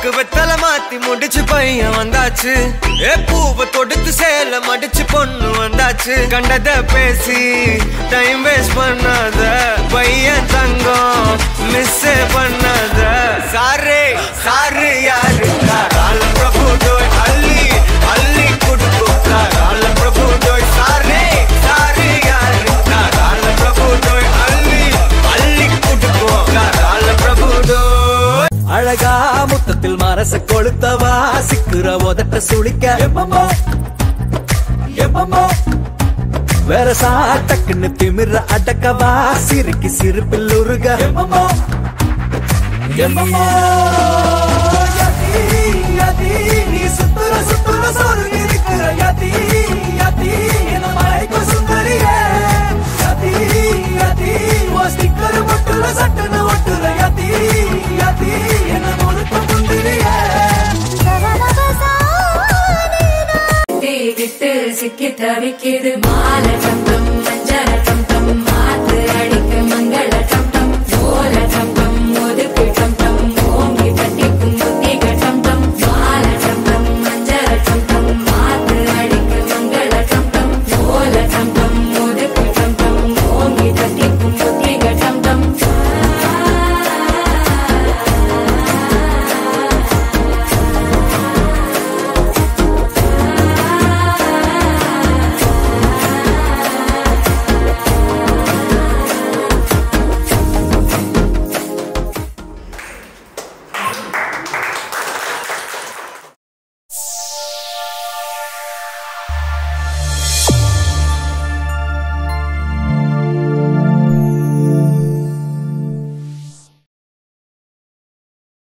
பாக்கு வெத்தல மாத்தி முடிச்சு பையன் வந்தாச்சு பூவை தொடுத்து சேல மடிச்சு பொண்ணு வந்தாச்சு கண்டத பேசி டைம் வேஸ்ட் பண்ணாத பையன் தங்கம் மிஸ் பண்ணாத சாரு சாரு யாரு கால பிரபு டோய் அள்ளி அள்ளி குடுக்கும் கால பிரபு டோய் சாரு சாரு யாரு கால பிரபு டோய் அள்ளி அள்ளி குடுக்கும் கால பிரபு டோய் அழகா முத்தத்தில் மரச கொளுத்தவா சிக்குற உதட்ட சுளிக்க எப்பமோ எப்பமோ வேற சாட்டக்குன்னு திமிர அடக்கவா சிரிக்கி சிரிப்பில் உருக எப்பமோ எப்பமோ நீ சுத்துற சுத்துற சொருகி இருக்கிற யதி யதி என்ன மயக்க சுந்தரியே யதி யதி ஓ ஸ்டிக்கர் மட்டுல சட்டன ஒட்டுற யதி யதி என்ன முழுக்க முந்திரியே விட்டு சிக்கி தவிக்கிது மாலை தந்தம்